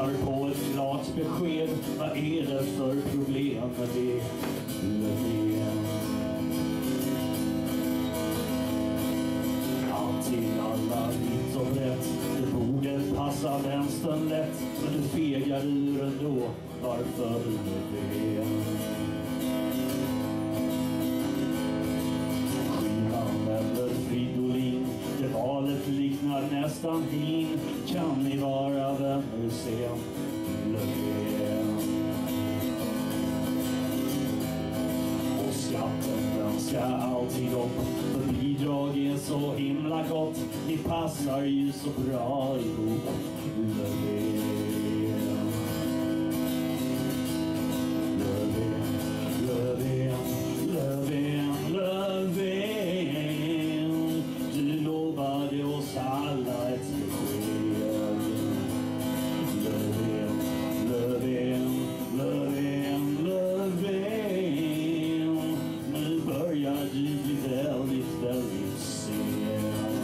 väntar på ett klart besked. Vad är det för problem med det? Löfven. Allt till alla vitt och brett. Det borde passa vänstern lätt. Men du fegar ur ändå. Varför Löfven? Schyman eller Fridolin. Det valet liknar nästan hin. Kan ni vara vänner sen? Löfven. Och skatten den ska alltid upp. För bidrag är så himla gott. Ni passar ju så bra ihop. Löfven. Löfven, Löfven, Löfven. Du lovade oss alla ett besked. Löfven, Löfven, Löfven, Löfven. Nu börjar du bli väldigt, väldigt sen.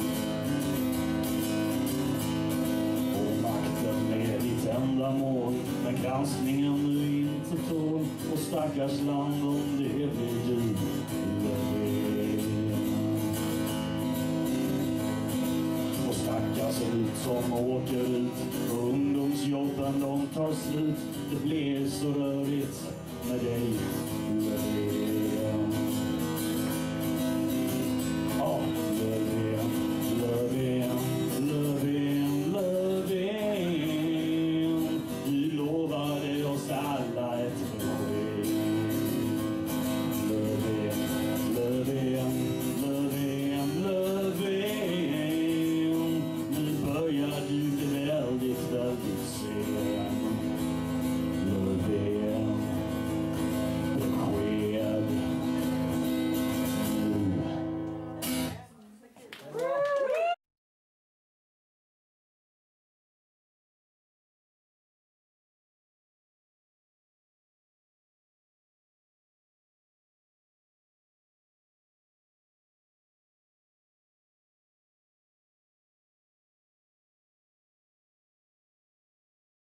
Och makten med ditt ändamål. Men granskningen nu inte tål. Och stackars land om det blir du, Löfven. Och stackars ut som åker ut. Ungdomsjobben de tar slut. Det blir så rörigt med dig, Löfven.